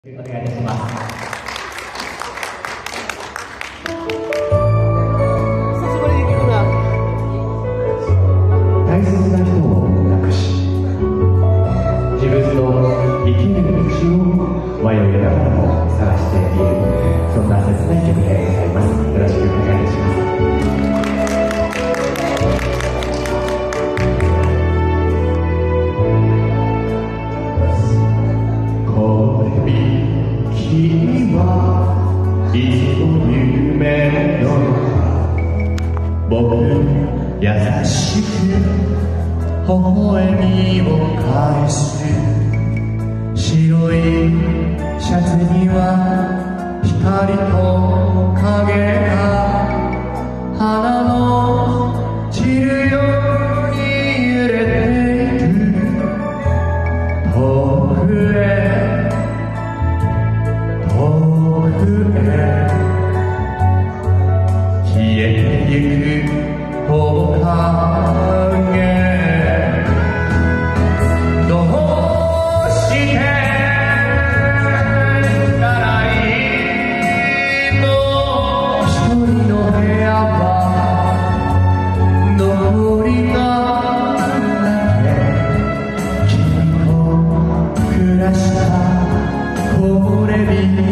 お願いいたします。 久しぶりに聞くな。 大切な人を亡くし、自分の生きる道を迷いながらも探している、そんな切ない曲でございます。よろしくお願いいたします。君はいつも夢の中、僕優しく微笑みを返す。白いシャツには光と影が花の散るように揺れていく。遠くへ消えてゆく面影、どうしてたらいいの。一人の部屋は残りがだけ、君と暮らした木漏れ日